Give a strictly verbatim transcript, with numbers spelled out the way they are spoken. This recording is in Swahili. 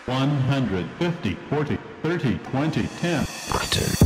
one hundred fifty, forty, thirty, twenty, ten. Pattern.